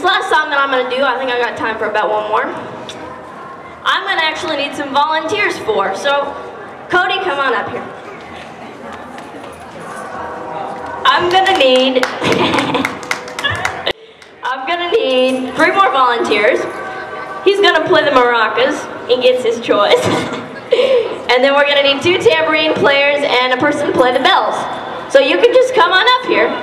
this last song that I'm going to do, I think I got time for about one more. I'm going to actually need some volunteers for. So, Cody, come on up here. I'm going to need... I'm going to need 3 more volunteers. He's going to play the maracas. He gets his choice. And then we're going to need 2 tambourine players and a person to play the bells. So you can just come on up here.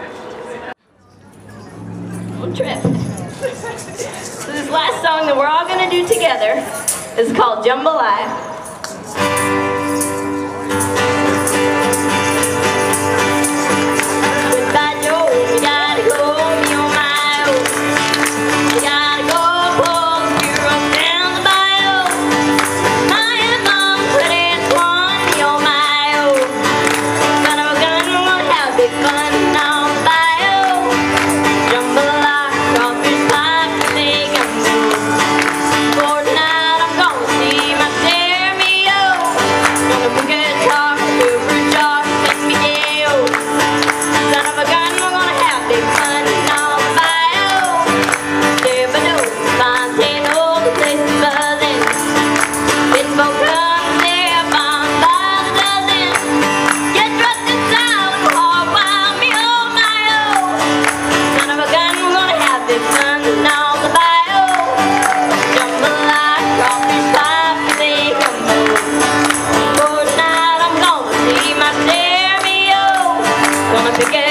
One trip. So this last song that we're all going to do together is called Jambalaya. Gonna pick it